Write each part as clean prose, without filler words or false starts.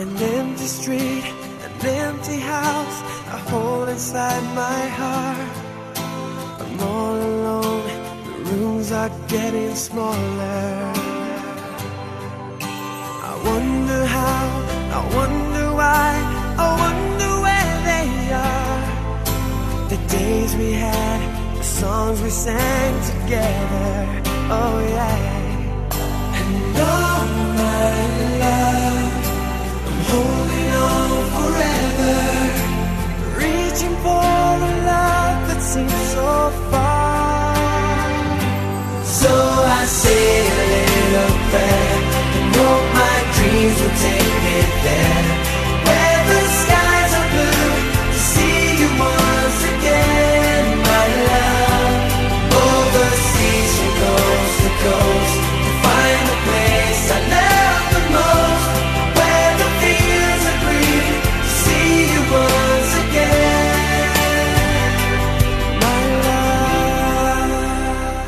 An empty street, an empty house I hold inside my heart. I'm all alone, the rooms are getting smaller. I wonder how, I wonder why, I wonder where they are. The days we had, the songs we sang together, oh yeah. And all my love, I'm holding on forever, reaching for the love that seems so far. So I say a little prayer and hope my dreams will take me there, where the skies are blue, to see you once again, my love. Overseas from coast to coast, to find the place I love the most, where the fields are green, to see you once again, my love.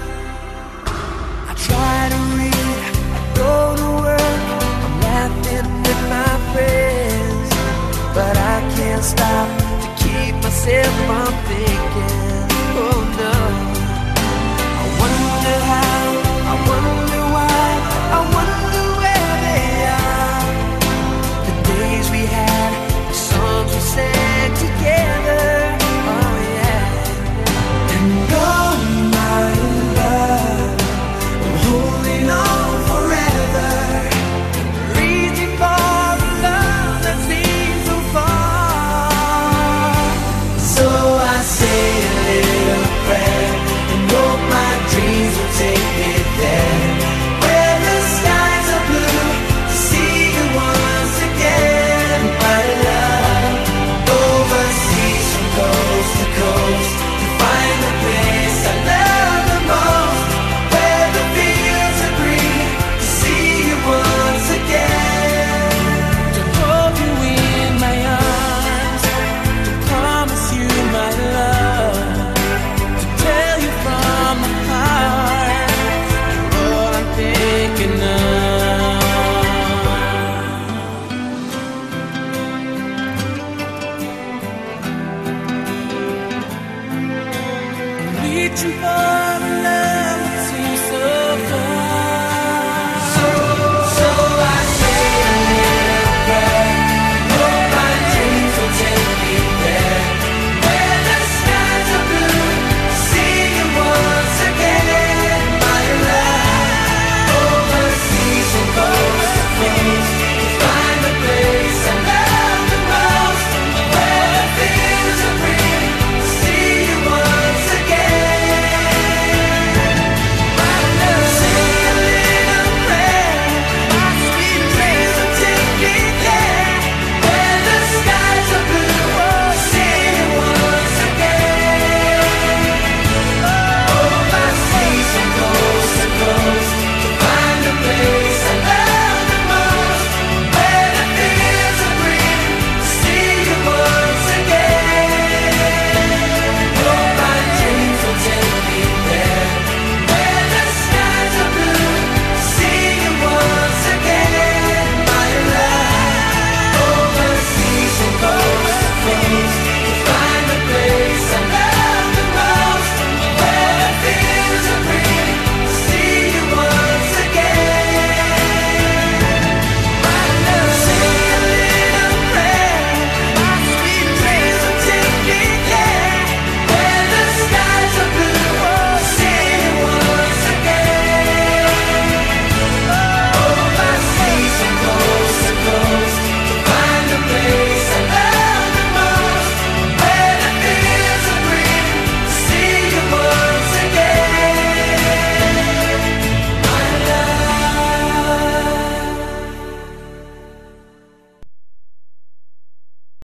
I try to read, I go to work, I'm laughing with my friends, but I can't stop to keep myself from thinking, oh no. I wonder how, I wonder why, I wonder where they are. The days we had, the songs we sang together, oh yeah. And all my love, I'm holding on forever, reaching for the love that seems so far. So I say a little prayer and hope my dreams will take me there, where the skies are blue, to see you once again, my love. Overseas from coast to coast, to find the place I love the most, where the fields are green, to see you once again, to hold you in my arms, to promise you my love, to tell you from the heart, you're all I'm thinking of. Reaching for the love